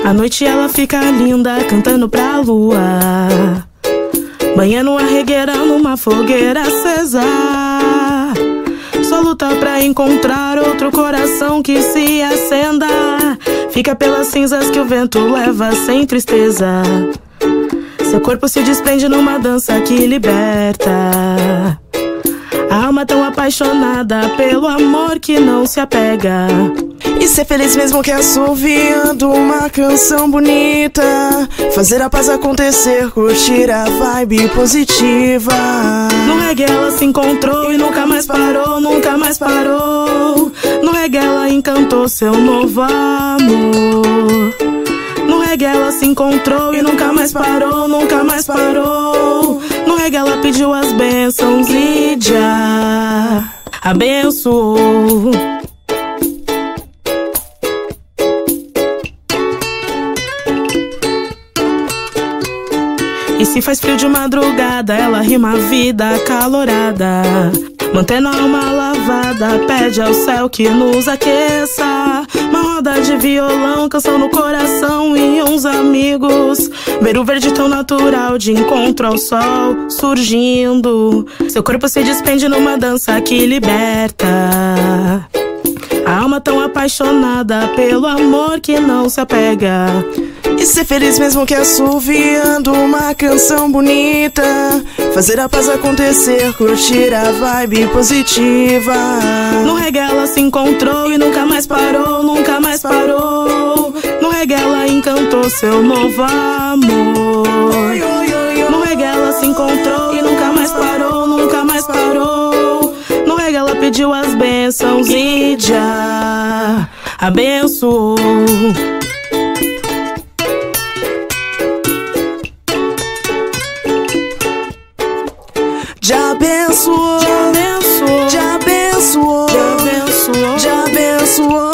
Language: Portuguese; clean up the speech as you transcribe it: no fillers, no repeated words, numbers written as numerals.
À noite ela fica linda, cantando pra lua, banhando uma regueira numa fogueira acesa. Só luta pra encontrar outro coração que se acenda. Fica pelas cinzas que o vento leva sem tristeza. Seu corpo se desprende numa dança que liberta. A alma tão apaixonada pelo amor que não se apega. E ser feliz mesmo que assoviando uma canção bonita. Fazer a paz acontecer, curtir a vibe positiva. No reggae ela se encontrou e nunca mais parou, nunca mais parou. No reggae ela encantou seu novo amor. No reggae ela se encontrou e nunca mais parou, nunca mais parou. No reggae ela pediu as bênçãos e já abençoou. E se faz frio de madrugada, ela rima a vida acalorada, mantendo a alma lavada, pede ao céu que nos aqueça. Uma roda de violão, canção no coração e uns amigos. Ver o verde tão natural de encontro ao sol surgindo. Seu corpo se despende numa dança que liberta. A alma tão apaixonada pelo amor que não se apega. E ser feliz mesmo que assoviando uma canção bonita. Fazer a paz acontecer, curtir a vibe positiva. No reggae ela se encontrou e nunca mais parou, nunca mais parou. No reggae ela encantou seu novo amor. No reggae ela se encontrou e nunca mais parou, nunca mais parou. No reggae ela pediu as bênçãos e já abençoou. Já abençoou, já abençoou, já abençoou, já abençoou, já abençoou.